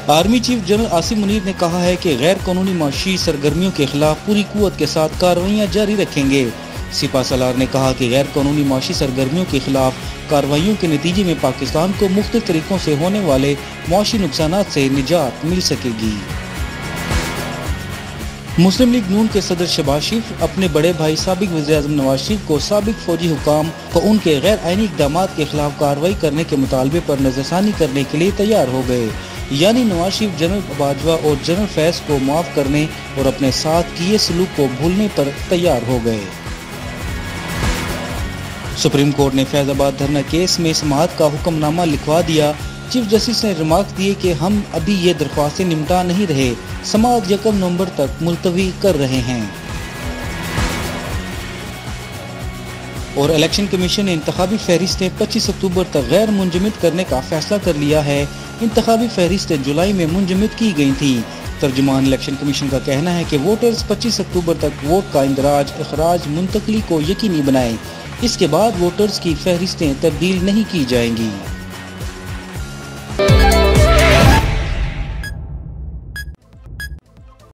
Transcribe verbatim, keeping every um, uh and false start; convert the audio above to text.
Army chief general Asim Munir ने कहा है कि गैर कानूनी माशी सरगर्मियों के खिलाफ पूरी कुव्वत के साथ कार्रवाइयाँ जारी रखेंगे। सिपा सलार ने कहा कि गैर कानूनी माशी सरगर्मियों के खिलाफ कार्रवाइयों के नतीजे में पाकिस्तान को मुख्तलिफ तरीकों से होने वाले माशी नुकसानात से निजात मिल सकेगी। मुस्लिम लीग नून के सदर शहबाज शरीफ अपने बड़े भाई साबिक वज़ीर-ए-आज़म नवाज शरीफ को साबिक फौजी हुकाम को उनके गैर आईनी इक़दामात के खिलाफ कार्रवाई करने के मुतालबे पर नज़रसानी करने के लिए तैयार हो गए। यानी नवाज शरीफ जनरल बाजवा और जनरल फैज को माफ़ करने और अपने साथ किए सलूक को भूलने पर तैयार हो गए। सुप्रीम कोर्ट ने फैजाबाद धरना केस में समाअत का हुक्मनामा लिखवा दिया। चीफ जस्टिस ने रिमार्क दिए कि हम अभी ये दरख्वास्तें निपटा नहीं रहे, समाअत यकम नवंबर तक मुलतवी कर रहे हैं। और इलेक्शन कमीशन ने इंतखाबी फहरिस्तें पच्चीस अक्टूबर तक गैर मुंजमद करने का फैसला कर लिया है। इंतखाबी फहरिस्तें जुलाई में मुंजमद की गई थी। तर्जुमान इलेक्शन कमीशन का कहना है कि वोटर्स पच्चीस अक्टूबर तक वोट का इंदराज, इखराज, मुंतकली को यकीनी बनाएं। इसके बाद वोटर्स की फहरिस्तें तब्दील नहीं की जाएंगी।